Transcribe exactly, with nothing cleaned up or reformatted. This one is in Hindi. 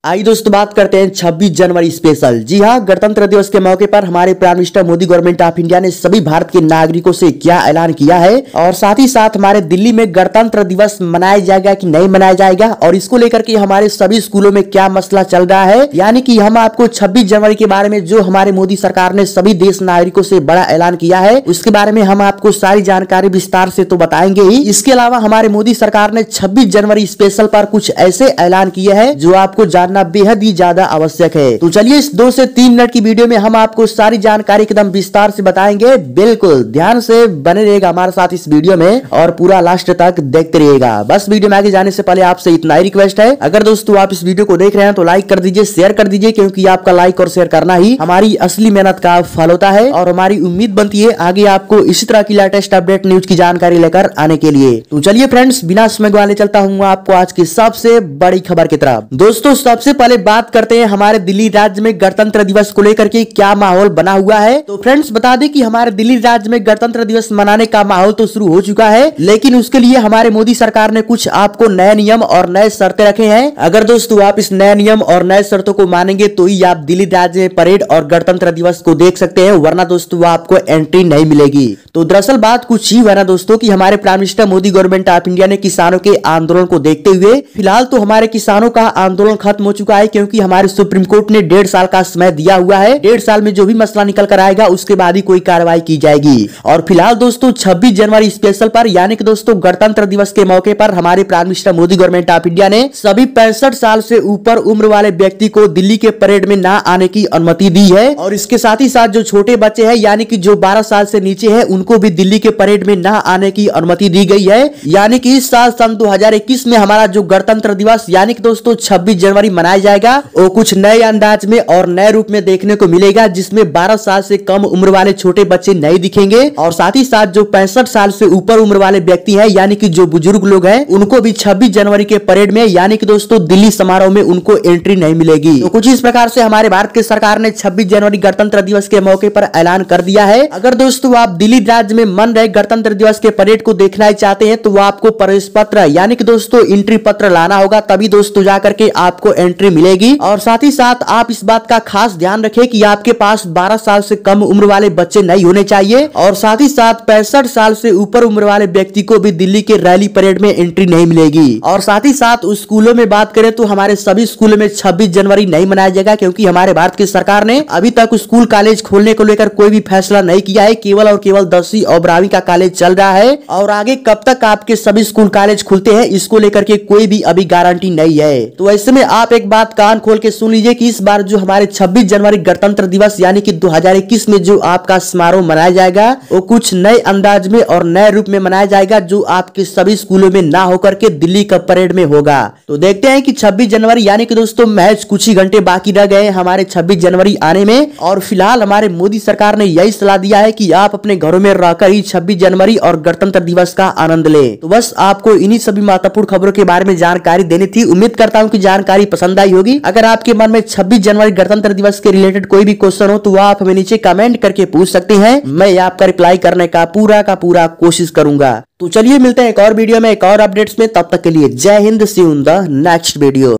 आई दोस्तों, बात करते हैं छब्बीस जनवरी स्पेशल। जी हाँ, गणतंत्र दिवस के मौके पर हमारे prime minister Modi government of India ने सभी भारत के नागरिकों से क्या ऐलान किया है और साथ ही साथ हमारे दिल्ली में गणतंत्र दिवस मनाया जाएगा कि नहीं मनाया जाएगा और इसको लेकर के हमारे सभी स्कूलों में क्या मसला चल रहा है। यानी कि हम आपको छब्बीस जनवरी के बारे में जो हमारे मोदी सरकार ने सभी देश नागरिकों से बड़ा ऐलान किया है उसके बारे में हम आपको सारी जानकारी विस्तार से तो बताएंगे ही। इसके अलावा हमारे मोदी सरकार ने छब्बीस जनवरी स्पेशल पर कुछ ऐसे ऐलान किए हैं जो आपको जानना बेहद ही ज्यादा आवश्यक है। तो चलिए इस दो से तीन मिनट की वीडियो में हम आपको सारी जानकारी एकदम विस्तार से बताएंगे। बिल्कुल ध्यान से बने रहिएगा हमारे साथ इस वीडियो में और पूरा लास्ट तक देखते रहिएगा। बस वीडियो में आगे जाने से पहले आपसे इतना ही रिक्वेस्ट है, अगर दोस्तों आप इस वीडियो को देख रहे हैं तो लाइक कर दीजिए, शेयर कर दीजिए, क्योंकि आपका लाइक और शेयर करना ही हमारी असली मेहनत का फल होता है और हमारी उम्मीद बनती है आगे आपको इसी तरह की लेटेस्ट अपडेट न्यूज की जानकारी लेकर आने के लिए। तो चलिए फ्रेंड्स, बिना समय गवाए चलता हूँ आपको आज की सबसे बड़ी खबर की तरफ। दोस्तों सबसे पहले बात करते हैं हमारे दिल्ली राज्य में गणतंत्र दिवस को लेकर के क्या माहौल बना हुआ है। तो फ्रेंड्स बता दें कि हमारे दिल्ली राज्य में गणतंत्र दिवस मनाने का माहौल तो शुरू हो चुका है, लेकिन उसके लिए हमारे मोदी सरकार ने कुछ आपको नए नियम और नए शर्तें रखे हैं। अगर दोस्तों आप इस नए नियम और नए शर्तों को मानेंगे तो ही आप दिल्ली राज्य में परेड और गणतंत्र दिवस को देख सकते हैं, वरना दोस्तों आपको एंट्री नहीं मिलेगी। तो दरअसल बात कुछ ही है ना दोस्तों कि हमारे prime minister Modi government of India ने किसानों के आंदोलन को देखते हुए फिलहाल तो हमारे किसानों का आंदोलन खत्म हो चुका है, क्योंकि हमारे सुप्रीम कोर्ट ने डेढ़ साल का समय दिया हुआ है। डेढ़ साल में जो भी मसला निकल कर आएगा उसके बाद ही कोई कार्रवाई की जाएगी। और फिलहाल दोस्तों छब्बीस जनवरी स्पेशल पर यानी कि दोस्तों गणतंत्र दिवस के मौके पर हमारे prime minister Modi government of India ने सभी पैंसठ साल से ऊपर उम्र वाले व्यक्ति को दिल्ली के परेड में ना आने की अनुमति दी है। और इसके साथ ही साथ जो छोटे बच्चे हैं यानी कि जो बारह साल से नीचे है उनको भी दिल्ली के परेड में ना आने की अनुमति दी गई है। यानी कि इस साल सन दो हजार इक्कीस में हमारा जो गणतंत्र दिवस यानी कि दोस्तों छब्बीस जनवरी मनाया जाएगा वो कुछ नए अंदाज में और नए रूप में देखने को मिलेगा, जिसमें बारह साल से कम उम्र वाले छोटे बच्चे नहीं दिखेंगे और साथ ही साथ जो पैंसठ साल से ऊपर उम्र वाले व्यक्ति हैं यानी कि जो बुजुर्ग लोग हैं उनको भी छब्बीस जनवरी के परेड में यानी कि दोस्तों दिल्ली समारोह में उनको एंट्री नहीं मिलेगी। तो कुछ इस प्रकार से हमारे भारत की सरकार ने छब्बीस जनवरी गणतंत्र दिवस के मौके पर ऐलान कर दिया है। अगर दोस्तों आप दिल्ली राज्य में मन रहे गणतंत्र दिवस के परेड को देखना ही चाहते हैं तो आपको प्रवेश पत्र यानी कि दोस्तों एंट्री पत्र लाना होगा, तभी दोस्तों जाकर के आपको एंट्री मिलेगी। और साथ ही साथ आप इस बात का खास ध्यान रखें कि आपके पास बारह साल से कम उम्र वाले बच्चे नहीं होने चाहिए और साथ ही साथ पैंसठ साल से ऊपर उम्र वाले व्यक्ति को भी दिल्ली के रैली परेड में एंट्री नहीं मिलेगी। और साथ ही साथ स्कूलों में बात करें तो हमारे सभी स्कूलों में छब्बीस जनवरी नहीं मनाया जाएगा, क्योंकि हमारे भारत की सरकार ने अभी तक स्कूल कॉलेज खोलने को लेकर कोई भी फैसला नहीं किया है। केवल और केवल दसवीं और बारहवीं का कॉलेज चल रहा है और आगे कब तक आपके सभी स्कूल कॉलेज खुलते हैं इसको लेकर के कोई भी अभी गारंटी नहीं है। तो ऐसे में आप एक बात कान खोल के सुन लीजिए कि इस बार जो हमारे छब्बीस जनवरी गणतंत्र दिवस यानी कि दो हजार इक्कीस में जो आपका समारोह मनाया जाएगा वो कुछ नए अंदाज में और नए रूप में मनाया जाएगा, जो आपके सभी स्कूलों में ना होकर के दिल्ली का परेड में होगा। तो देखते हैं कि छब्बीस जनवरी यानी कि दोस्तों महज कुछ ही घंटे बाकी रह गए हमारे छब्बीस जनवरी आने में और फिलहाल हमारे मोदी सरकार ने यही सलाह दिया है कि आप अपने घरों में रहकर ही छब्बीस जनवरी और गणतंत्र दिवस का आनंद ले। तो बस आपको इन्हीं सभी महत्वपूर्ण खबरों के बारे में जानकारी देनी थी। उम्मीद करता हूँ कि जानकारी पसंद आई होगी। अगर आपके मन में छब्बीस जनवरी गणतंत्र दिवस के रिलेटेड कोई भी क्वेश्चन हो तो आप हमें नीचे कमेंट करके पूछ सकते हैं, मैं आपका रिप्लाई करने का पूरा का पूरा कोशिश करूंगा। तो चलिए मिलते हैं एक और वीडियो में एक और अपडेट्स में, तब तक के लिए जय हिंद, see you in the next video.